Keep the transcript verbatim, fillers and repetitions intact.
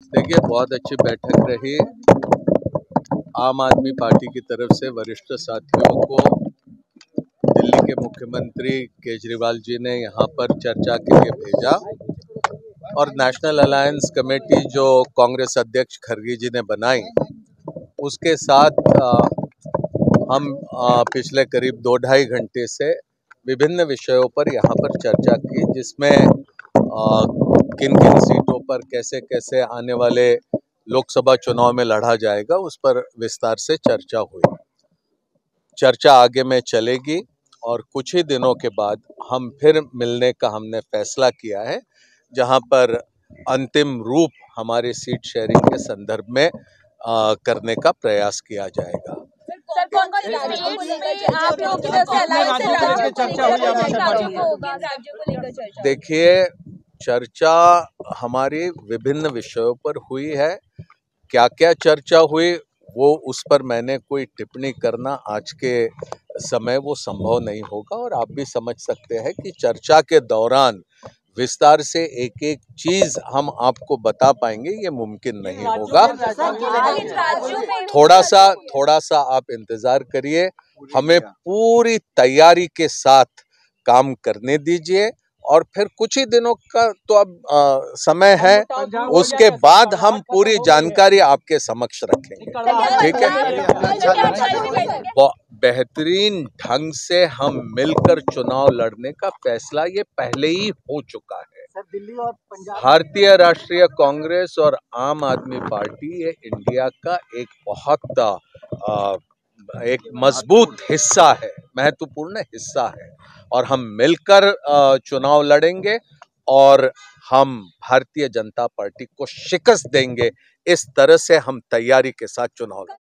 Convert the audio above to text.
देखिए, बहुत अच्छी बैठक रही। आम आदमी पार्टी की तरफ से वरिष्ठ साथियों को दिल्ली के मुख्यमंत्री केजरीवाल जी ने यहाँ पर चर्चा के लिए भेजा और नेशनल अलायंस कमेटी जो कांग्रेस अध्यक्ष खरगे जी ने बनाई, उसके साथ आ, हम आ, पिछले करीब दो ढाई घंटे से विभिन्न विषयों पर यहाँ पर चर्चा की, जिसमें किन किन सीटों पर कैसे कैसे आने वाले लोकसभा चुनाव में लड़ा जाएगा, उस पर विस्तार से चर्चा हुई। चर्चा आगे में चलेगी और कुछ ही दिनों के बाद हम फिर मिलने का हमने फैसला किया है, जहां पर अंतिम रूप हमारे सीट शेयरिंग के संदर्भ में आ, करने का प्रयास किया जाएगा। सर, कौन कौन राज्यों को लेकर आप लोगों की तरफ से अलायंस से राज्यों को लेकर चर्चा? देखिए, चर्चा हमारी विभिन्न विषयों पर हुई है। क्या क्या चर्चा हुई वो उस पर मैंने कोई टिप्पणी करना आज के समय वो संभव नहीं होगा, और आप भी समझ सकते हैं कि चर्चा के दौरान विस्तार से एक एक चीज हम आपको बता पाएंगे ये मुमकिन नहीं होगा। थोड़ा सा थोड़ा सा आप इंतजार करिए, हमें पूरी तैयारी के साथ काम करने दीजिए और फिर कुछ ही दिनों का तो अब आ, समय है, उसके बाद हम पूरी जानकारी आपके समक्ष रखेंगे। ठीक है, बेहतरीन ढंग से हम मिलकर चुनाव लड़ने का फैसला ये पहले ही हो चुका है। भारतीय राष्ट्रीय कांग्रेस और आम आदमी पार्टी ये इंडिया का एक बहुत आ, एक मजबूत हिस्सा है, महत्वपूर्ण हिस्सा है, और हम मिलकर चुनाव लड़ेंगे और हम भारतीय जनता पार्टी को शिकस्त देंगे। इस तरह से हम तैयारी के साथ चुनाव लड़ेंगे।